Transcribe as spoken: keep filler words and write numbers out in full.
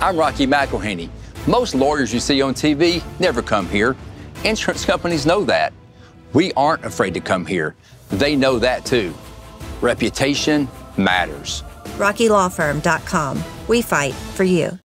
I'm Rocky McElhaney. Most lawyers you see on T V never come here. Insurance companies know that. We aren't afraid to come here. They know that too. Reputation matters. Rocky Law Firm dot com. We fight for you.